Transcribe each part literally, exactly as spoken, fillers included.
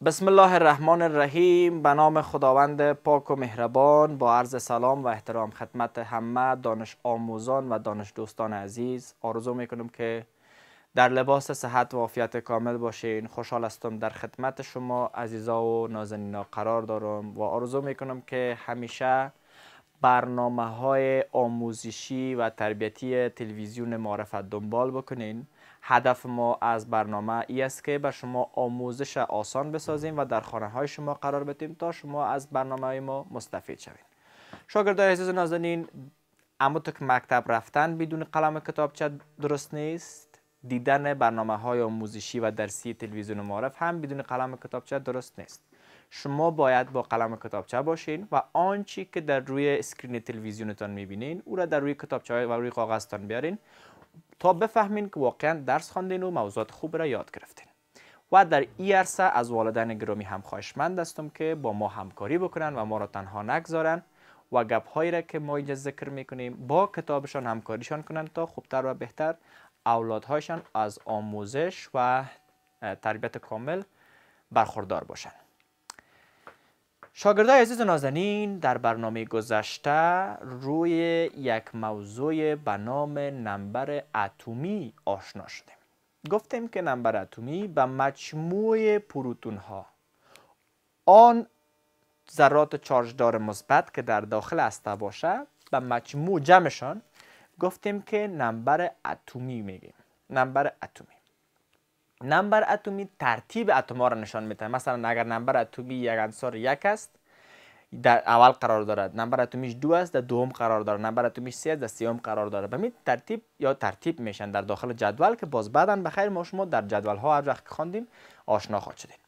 بسم الله الرحمن الرحیم. به نام خداوند پاک و مهربان، با عرض سلام و احترام خدمت همه دانش آموزان و دانش دوستان عزیز، آرزو میکنم که در لباس صحت و عافیت کامل باشین. خوشحال هستم در خدمت شما عزیزا و نازنینا قرار دارم و آرزو میکنم که همیشه برنامه های آموزشی و تربیتی تلویزیون معرفت دنبال بکنین. هدف ما از برنامه ای است که به شما آموزش آسان بسازیم و در خانه های شما قرار بدیم تا شما از برنامه های ما مستفید شوید. شاگردای عزیز و نازنین، اما تو که مکتب رفتن بدون قلم و کتابچه درست نیست، دیدن برنامه های آموزشی و درسی تلویزیون معرف هم بدون قلم و کتابچه درست نیست. شما باید با قلم و کتابچه باشین و آنچه که در روی اسکرین تلویزیونتان میبینین او را در روی کتابچه و روی کاغذتان بیارین تا بفهمین که واقعا درس خواندین و موضوعات خوب را یاد گرفتین. و در این عرصه از والدین گرامی هم خواهشمند هستم که با ما همکاری بکنن و ما را تنها نگذارن و گپ هایی را که ما اینجا ذکر میکنیم با کتابشان همکاریشان کنن تا خوبتر و بهتر اولادهایشان از آموزش و تربیت کامل برخوردار باشن. شاگردای عزیز و نازنین، در برنامه گذشته روی یک موضوع به نام نمبر اتمی آشنا شدیم. گفتیم که نمبر اتمی به مجموع پروتون ها، آن ذرات چارجدار مثبت که در داخل هسته باشه، به مجموع جمعشان گفتیم که نمبر اتمی میگیم. نمبر اتمی نمبر اتمی ترتیب اتم ها را نشان میده. مثلا اگر نمبر اتمی یک عنصر یک است، در اول قرار دارد. نمبر اتمیش دو است، در دوم قرار دارد. نمبر اتمیش سه است، در سوم قرار دارد. به همین ترتیب یا ترتیب میشن در داخل جدول که باز بعداً بخیر ما شما در جدول ها هر وقت که خواندیم آشنا خواهد شدیم.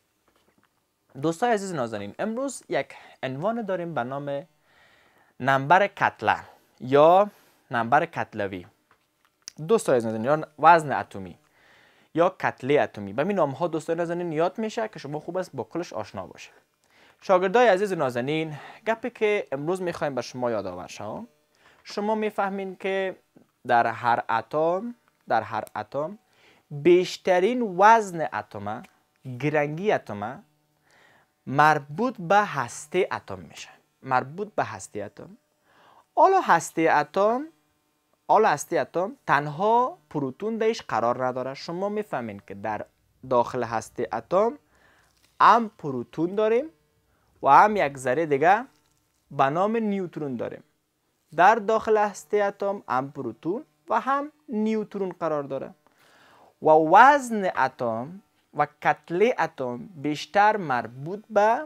دوستای عزیز نازنین، امروز یک عنوان داریم به نام نمبر کتله یا نمبر کتلوی. دوستای عزیز نازنین، یا وزن اتمی یا کتله اتمی. به این نام ها دوستای نازنین یاد میشه که شما خوب است با کلش آشنا باشید. شاگردای عزیز نازنین، گپی که امروز میخوایم به شما یادآور شم، شما میفهمین که در هر اتم در هر اتم بیشترین وزن اتم، گرنگی اتم مربوط به هسته اتم میشه. مربوط به هسته اتم. حالا هسته اتم حالا هسته اتم تنها پروتون درش قرار نداره. شما میفهمین که در داخل هسته اتم هم پروتون داریم و هم یک ذره دیگه به نام نیوترون داریم. در داخل هسته اتم هم پروتون و هم نیوترون قرار داره و وزن اتم و کتله اتم بیشتر مربوط به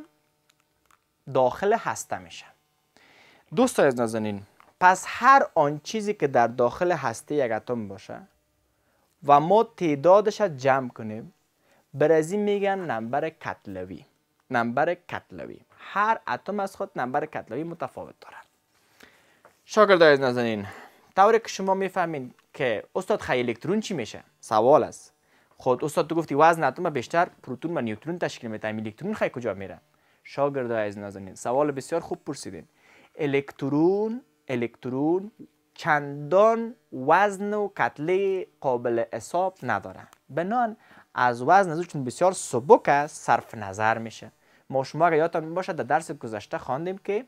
داخل هسته میشه. دوستان از نازنین، پس هر آن چیزی که در داخل هسته یک اتم باشه و ما تعدادش را جمع کنیم، بر از این میگن نمبر کتلوی. نمبر کتلوی. هر اتم از خود نمبر کتلوی متفاوت داره. شاگردای نازنین، طوری که شما میفهمین که استاد خیلی الکترون چی میشه؟ سوال است. خود استاد تو گفتی وزن اتم بیشتر پروتون و نیوترون تشکیل میده. الکترون خیلی کجا میره؟ شاگردای نازنین، سوال بسیار خوب پرسیدین. الکترون الکترون چندان وزن و کتله قابل حساب نداره. بنان از وزن ازش چون بسیار سبک است صرف نظر میشه. ما شما اگر یادتان باشه در درس گذشته خواندیم که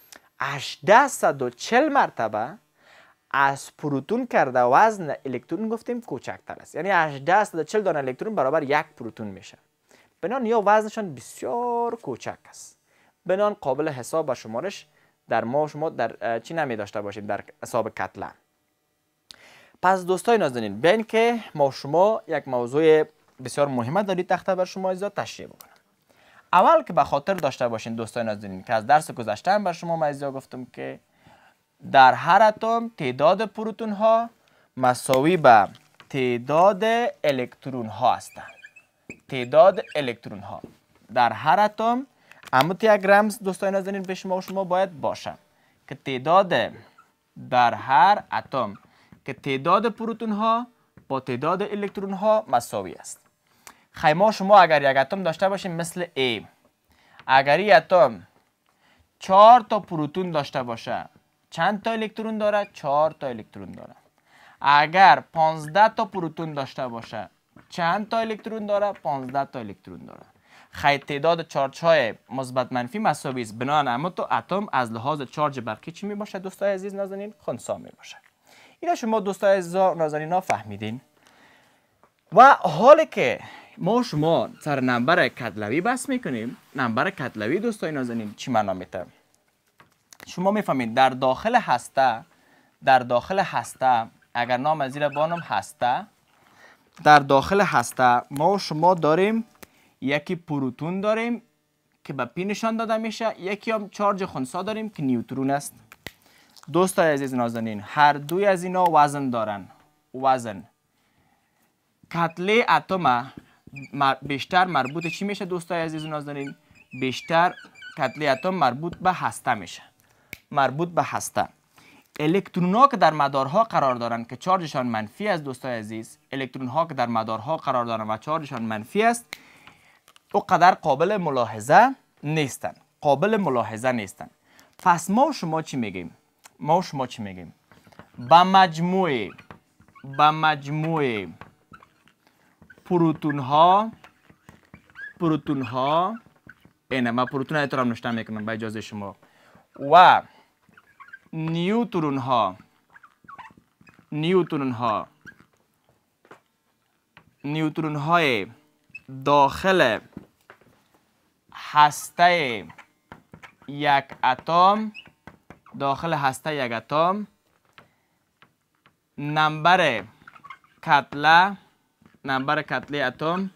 هشتصد و چهل مرتبه از پروتون کرده وزن الکترون گفتیم کوچکتر است. یعنی هشتصد و چهل دانه الکترون برابر یک پروتون میشه. بنان یا وزنشان بسیار کوچک است. بنان قابل حساب و شمارش در ما شما در چی نمی داشته باشیم در حساب کتله. پس دوستای نازنین، ببین که ما شما یک موضوع بسیار مهمه دارید تخته بر شما ایزا تشریح بکنم. اول که به خاطر داشته باشین دوستای نازنین که از درس گذشته هم بر شما مایزا گفتم که در هر اتم تعداد پروتون ها مساوی به تعداد الکترون ها هستند. تعداد الکترون ها در هر اتم اما یک رمز دوستای نازنین به شما و شما باید باشه که تعداد در هر اتم که تعداد پروتون ها با تعداد الکترون ها مساوی است. خیلی شما اگر یک اتم داشته باشیم مثل A، اگر این اتم چهار تا پروتون داشته باشه چند تا الکترون داره؟ چهار تا الکترون داره. اگر پانزده تا پروتون داشته باشه چند تا الکترون داره؟ پانزده تا الکترون داره. خیلی تعداد چارج های مثبت منفی مساوی است. بنابراین اما تو اتم از لحاظ چارج برقی چی می باشه دوستای عزیز نازنین؟ خنثی می باشه. اینا شما دوستای عزیز نازنین ها فهمیدین. و حالی که ما شما سر نمبر کتلوی بحث میکنیم، نمبر کتلوی دوستای نازنین چی معنا میده؟ شما میفهمید در داخل هسته، در داخل هسته اگر نام از زیر بانم هسته، در داخل هسته ما شما داریم یکی پروتون داریم که به پی نشان داده میشه، یکی هم چارج خنثی داریم که نیوترون است. دوستای عزیز نازنین هر دوی از اینا وزن دارن. وزن کتله اتم بیشتر مربوط چی میشه دوستای عزیز نازنین؟ بیشتر کتله اتم مربوط به هسته میشه. مربوط به هسته. الکترون ها که در مدارها قرار دارن که چارجشان منفی است دوستای عزیز، الکترون ها که در مدارها قرار دارن و چارجشان منفی است، او قدر قابل ملاحظه نیستن. قابل ملاحظه نیستن. پس ما شما چی میگیم؟ ما شما چی میگیم؟ با مجموعه با مجموعه پروتون ها پروتون ها اینه من پروتون ها هم نشته میکنم با اجازه شما و نیوترون ها نیوترون ها نیوترون های داخل هسته یک اتم داخل هسته یک اتم نمبر کتله نمبر کتله اتم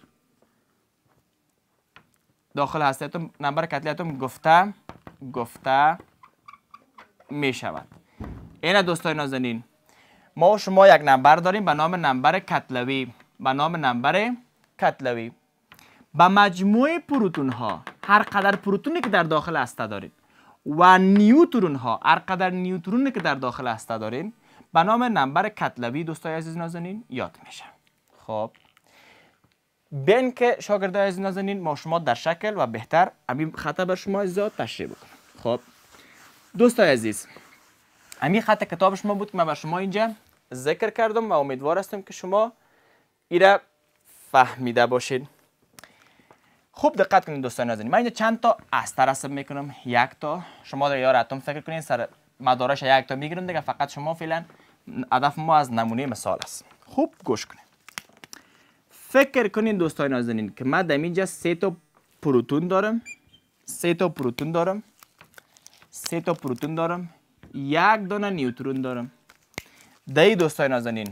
داخل هسته اتم نمبر کتله اتم گفته گفته می شود. این دوستای نازنین ما شما یک نمبر داریم به نام نمبر کتلوی، به نام نمبر کتلوی. با مجموع پروتون ها هر قدر پروتونی که در داخل هسته دارید و نیوترون ها هر قدر نیوترونی که در داخل هسته دارین به نام نمبر کتلوی دوستای عزیز نازنین یاد میشه. خب بین که شاگردای عزیز نازنین ما شما در شکل و بهتر همین خط بر شما زیاد تشریح بکنم. خب دوستای عزیز همین خط کتاب شما بود که من بر شما اینجا ذکر کردم و امیدوار هستم که شما ایره فهمیده باشید. خوب دقت کنید دوستان نازنین. من اینجا چند تا استه رسم میکنم. یک تا شما در یار اتم فکر کنید سر مدارش یک تا میگیرم دیگه. فقط شما فعلا هدف ما از نمونه مثال است. خوب گوش کنید. فکر کنید دوستان نازنین که من در اینجا سه تا پروتون دارم. سه تا پروتون دارم. سه تا پروتون دارم. یک دانه نیوترون دارم. دایی دوستان نازنین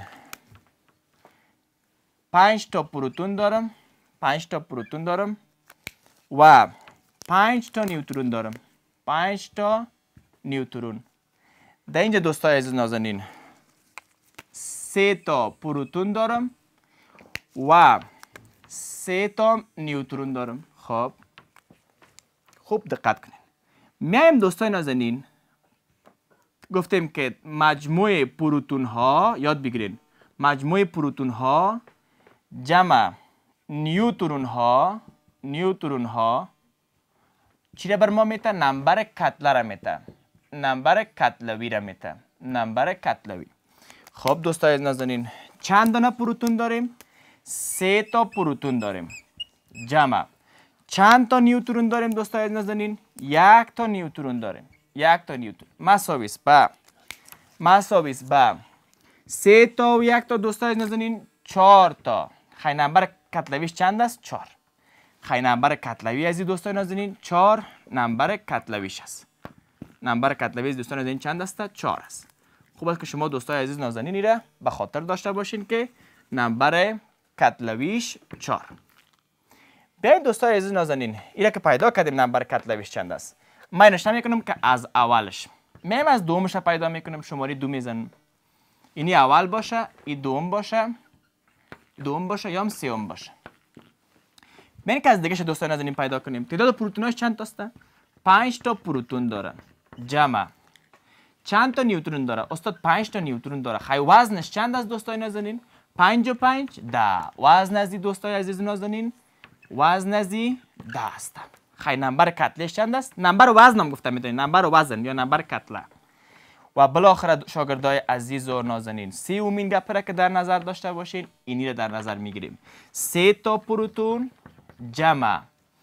پنج تا پروتون دارم. پنج تا پروتون دارم و پنج تا نیوترون دارم. پنج تا نیوترون. در اینجا دوستای عزیز نازنین سه تا پروتون دارم و سه تا نیوترون دارم. خب خوب دقت کنید. میایم دوستای نازنین گفتیم که مجموع پروتون ها یاد بگیرین. مجموع پروتون ها جمع نیوترون ها نیوترون ها چی را بر ما میته؟ نمبر کتله را میته. نمبر کتلوی را میته. نمبر کتلوی. خب دوستای نازنین چند دانه پروتون داریم؟ سه تا پروتون داریم. جمع چند تا نیوترون داریم دوستای نازنین؟ یک تا نیوترون داریم. یک تا نیوترون مساویس با مساویس با سه تا و یک تا دوستای نازنین چهار تا. خیلی نمبر کتلویش چند است؟ چهار. خیلی نمبر کتلوی از دوستای نازنین چهار نمبر کتلویش است. نمبر کتلوی از دوستای نازنین چند است؟ چهار است. خوب است که شما دوستای عزیز نازنین ایره به خاطر داشته باشین که نمبر کتلویش چهار. بیاید دوستای عزیز نازنین ایره که پیدا کردیم نمبر کتلویش چند است. من نشته میکنم که از اولش میم از دومش پیدا میکنم. شماره دو میزنم. اینی اول باشه، این دوم باشه، دوم باشه یا هم سوم باشه. ببین که از دیگه دوستان نازنین پیدا کنیم. تعداد پروتوناش چند تاست؟ پنج تا پروتون داره. جمع چند تا نیوترون داره؟ استاد پنج تا نیوترون داره. خیلی وزنش چند است دوستان نازنین؟ پنج و پنج ده. وزن از دوستای عزیز نازنین وزن از ده است. خیلی نمبر کتلش چند است؟ نمبر وزنم گفتم میتونید. نمبر وزن یا نمبر کتله. و بالاخره شاگردای عزیز و نازنین سومین گپ را که در نظر داشته باشین اینی را در نظر میگیریم. سه تا پروتون جمع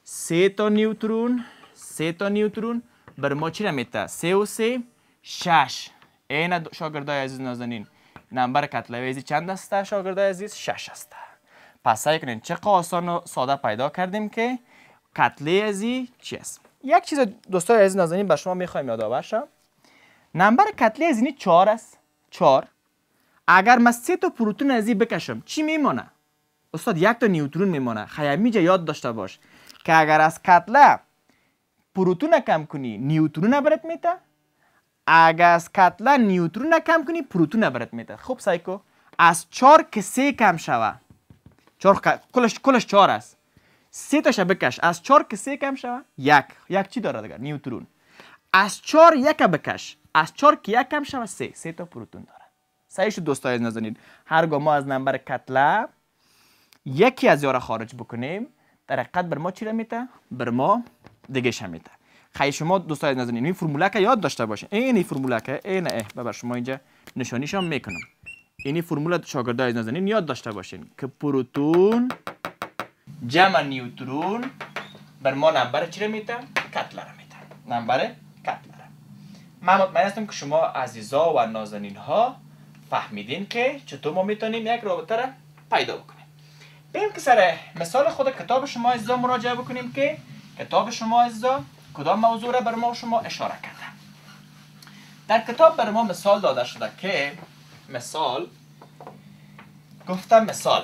سه تا نیوترون سه تا نیوترون بر ما چی را میده؟ سه و سه شش. این شاگردای عزیز نازنین نمبر کتلویزی چند است شاگردای عزیز؟ شش است. پس سعی کنین چه آسان و ساده پیدا کردیم که کتله ازی چی است. یک چیز دوستای عزیز نازنین به شما میخوایم یادآور شم. نمبر کتله ازی چهار است. چهار. اگر من سه تا پروتون ازی بکشم چی میمونه؟ استاد یک تا نیوترون میمونه. خیلی یاد داشته باش که اگر از کتله پروتون کم کنی نیوترون برات میده، اگر از کتله نیوترون کم کنی پروتون برات میده. خوب سعی کو از چهار که سه کم شوه، چهار کلش کلش چهار است، سه تاش بکش، از چهار که سه کم شوه یک یک چی داره دیگه؟ نیوترون. از چهار یک بکش، از چهار که یک کم شوه سه سه تا پروتون داره. صحیح شد دوستای عزیز نازنین. هرگاه ما از نمبر کتله یکی از یارا خارج بکنیم در حقیقت بر ما چی را میده؟ بر ما دیگه ش میده. خیلی شما دوستای نازنین این فرموله که یاد داشته باشین. این فرموله که این اه ببر شما اینجا نشانیش هم میکنم. این فرموله شاگردای نازنین یاد داشته باشین که پروتون جمع نیوترون بر ما نمبر چی را میده؟ کتله را میده. نمبر کتله را. من مطمئن هستم که شما عزیزا و نازنین ها فهمیدین که چطور ما میتونیم یک رابطه را پیدا بکنیم. بریم که سر مثال خود کتاب شما عزیزا مراجعه بکنیم که کتاب شما عزیزا کدام موضوع را بر ما شما اشاره کرده. در کتاب بر ما مثال داده شده که مثال گفته مثال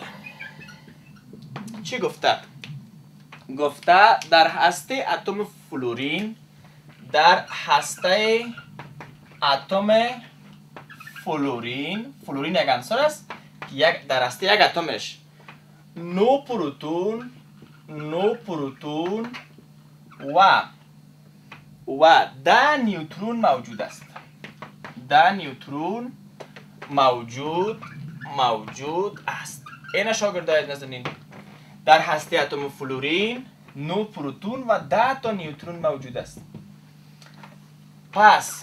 چی گفته؟ گفته در هسته اتم فلورین در هسته اتم فلورین فلورین یک عنصر است که یک در هسته یک اتمش نو پروتون نو پروتون و و ده نیوترون موجود است. ده نیوترون موجود موجود است. این شاگردای نازنین در هسته اتم فلورین نو پروتون و ده تا نیوترون موجود است. پس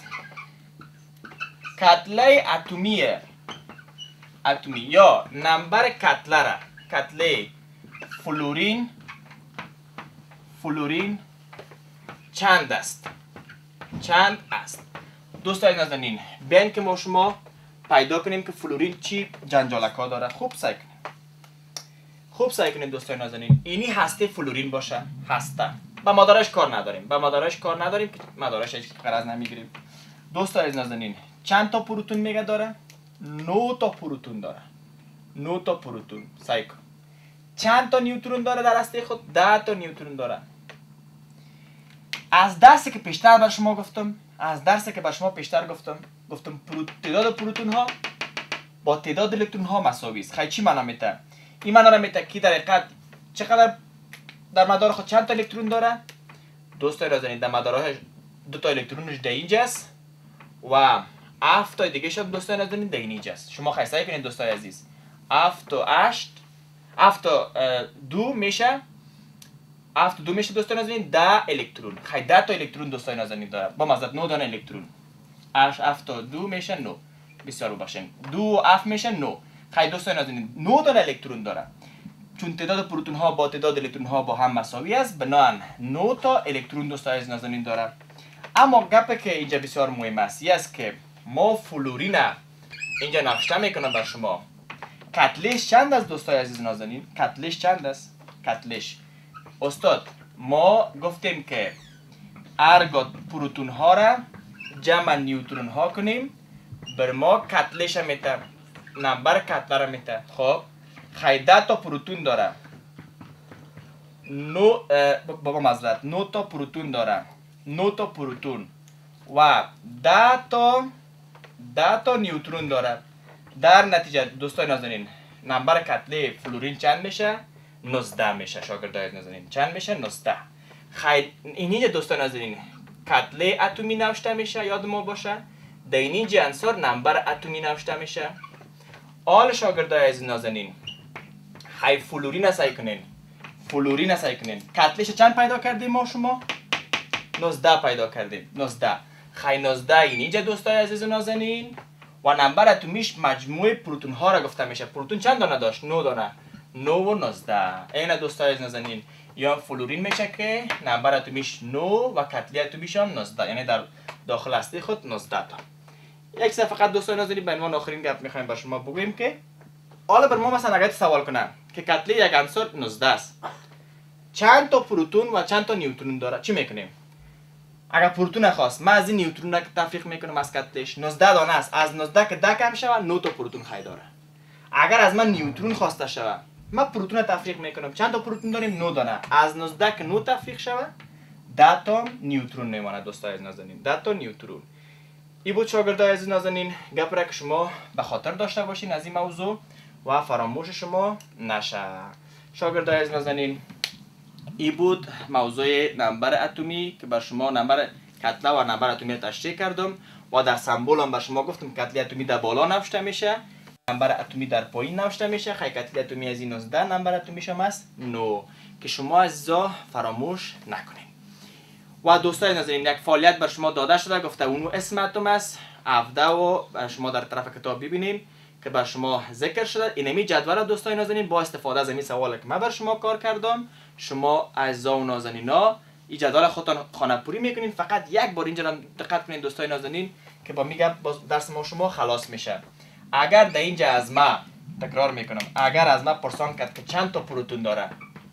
کتله اتمی اتمی یا نمبر کتله را کتله فلورین فلورین چند است؟ چند است؟ دوستای نازنین بیاین که ما شما پیدا کنیم که فلورین چی جنجالکا داره. خوب سعی کنیم خوب سعی کنیم دوستای نازنین. اینی هسته فلورین باشه. هسته با مدارش کار نداریم با مدارش کار نداریم که مدارش هیچ غرض نمیگیریم. دوستای نازنین چند تا پروتون میگه داره؟ نه تا پروتون داره. نه تا پروتون. سعی کن. چند تا نیوترون داره در هسته خود؟ ده تا نیوترون داره. از درسی که پیشتر بر شما گفتم از درسی که بر شما پیشتر گفتم گفتم تعداد پروتون ها با تعداد الکترون ها مساوی است. خیلی چی معنا میده؟ این معنا میده که در حقیقت چقدر در مدار خود چند تا الکترون داره؟ دوستای نازنین در مدارش دو تا الکترونش در اینجاست و هفت تا دیگه شد دوستای نازنین در اینجاست. شما خیلی سعی کنید دوستای عزیز. هفت تا هشت هفت تا دو میشه هفت تا دو میشه دوستای نازنین ده الکترون. خیلی ده تا الکترون دوستای نازنین داره. با مزد نه دانه الکترون. هفت تا دو میشه نه. بسیار ببخشید. دو و هفت میشه نه. خیلی دوستای نازنین نه دانه الکترون داره. چون تعداد پروتون ها با تعداد الکترون ها با هم مساوی است بنابراین نه تا الکترون دوستای عزیز نازنین داره. اما گپی که اینجا بسیار مهم است این است که ما فلورین اینجا نوشته میکنم بر شما. کتلش چند است دوستای عزیز نازنین؟ کتلش چند است؟ کتلش استاد ما گفتیم که هرگاه پروتون ها را جمع نیوترون ها کنیم بر ما کتلش میته نمبر کتله را میته. خب خیلی ده تا پروتون داره. نو بابا معذرت نه تا پروتون داره. نه تا پروتون و ده تا ده تا نیوترون داره. در نتیجه دوستای نازنین نمبر کتله فلورین چند میشه؟ نوزده میشه. شاگردای نازنین چند میشه؟ نوزده. خیلی اینجا دوستای نازنین کتله اتمی نوشته میشه. یاد ما باشه در اینجا عنصر نمبر اتمی نوشته میشه. آل شاگردای عزیز نازنین خیلی فلورین سعی کنین فلورین سعی کنین. کتلش چند پیدا کردیم ما شما؟ نوزده پیدا کردیم. نوزده. خیلی نوزده اینجا دوستای عزیز نازنین و نمبر اتمیش مجموع پروتون ها را گفته میشه. پروتون چند دانه داشت؟ نه دانه. نه و نوزده. این دوستای عزیز نازنین یا فلورین میشه که نمبر اتمیش نه و کتله اتمیش هم نوزده، یعنی در داخل هسته خود نوزده تا. یک سه فقط دوستان ناظرین به عنوان آخرین گپ میخوایم با شما بگویم که حالا بر ما مثلا اگر سوال کنم که کتله یک عنصر نوزده است، چند تا پروتون و چند تا نیوترون داره، چی میکنیم؟ اگر پروتون خواست من از این نیوترون که تفریق میکنم از کتلش نوزده دانه است، از نوزده که ده کم شود نه تا پروتون خیلی داره. اگر از من نیوترون خواسته شود من پروتون تفریق میکنم، چند تا پروتون داریم؟ نه دانه. از نوزده که نه تفریق شود ده تا نیوترون میمونه دوستای نازنین، ده تا نیوترون. این بود شاگردای عزیز نازنین گپ را که شما به خاطر داشته باشین از این موضوع و فراموش شما نشه. شاگردای عزیز نازنین این بود موضوع نمبر اتمی که بر شما نمبر کتله و نمبر اتمی تشریح کردم و در سمبول هم بر شما گفتم کتله اتمی در بالا نوشته میشه، نمبر اتمی در پایین نوشته میشه. خیلی کتله اتمی از این نوزده، نمبر اتمیش هم است نه که شما عزیزا فراموش نکنید. و دوستای ناظرین یک فعالیت بر شما داده شده، گفته اونو اسم اتم است هفده و شما در طرف کتاب ببینین که بر شما ذکر شده. اینمی جدول دوستای نازنین با استفاده از این سوال که من بر شما کار کردم شما اعضا و نازنینا این جدول خودتان خانه پوری میکنین. فقط یک بار اینجا دقت کنین دوستای نازنین که با میگم درس ما شما خلاص میشه. اگر در اینجا از ما تکرار میکنم اگر از ما پرسان کرد که چند تا پروتون داره،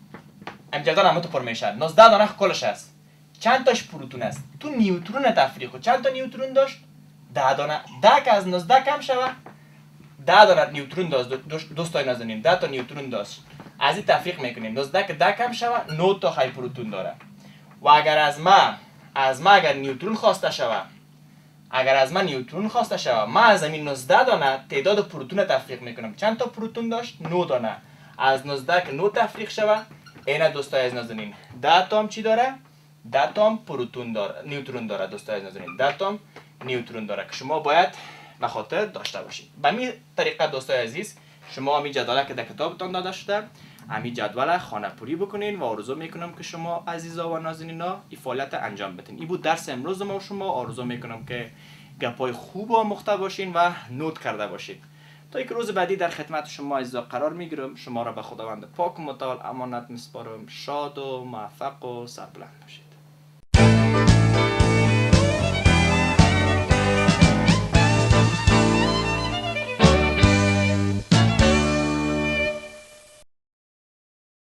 ام جدول هم تو پر میشه نوزده دانه کلش است، چند تاش پروتون است؟ تو نیوترون تفریق چند تا نیوترون داشت؟ ده دانه. ده که از نوزده کم شود ده دانه نیوترون داشت دوستای نازنین، ده تا نیوترون داشت. از این تفریق میکنیم نوزده که ده کم شود نه تا خیلی پروتون داره. و اگر از ما از ما اگر نیوترون خواسته شود اگر از من نیوترون خواسته شود ما از این نوزده دانه تعداد پروتون تفریق میکنم. چند تا پروتون داشت؟ نه دانه. از نوزده که نه تفریق شود اینا دوستای از نازنین ده تا هم چی داره؟ ده تا هم پروتون داره، نیوترون داره دوستای نازنین، ده تا هم نیوترون داره که شما باید به خاطر داشته باشید. به این طریقه دوستای عزیز شما همین جدول که در کتابتان داده شده همین جدول خانه پوری بکنین و آرزو میکنم که شما عزیزا و نازنینا این فعالیت انجام بدین. این بود درس امروز ما. شما آرزو میکنم که گپای خوب آموخته باشین و نوت کرده باشید. تا یک روز بعدی در خدمت شما عزیزا قرار میگیرم. شما را به خداوند پاک و متعال امانت میسپارم. شاد و موفق و سربلند باشید.